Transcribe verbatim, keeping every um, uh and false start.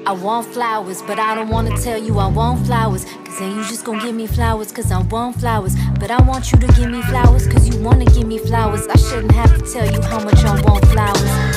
I want flowers, but I don't wanna tell you I want flowers, cause then you just gon' give me flowers, cause I want flowers. But I want you to give me flowers, cause you wanna give me flowers. I shouldn't have to tell you how much I want flowers.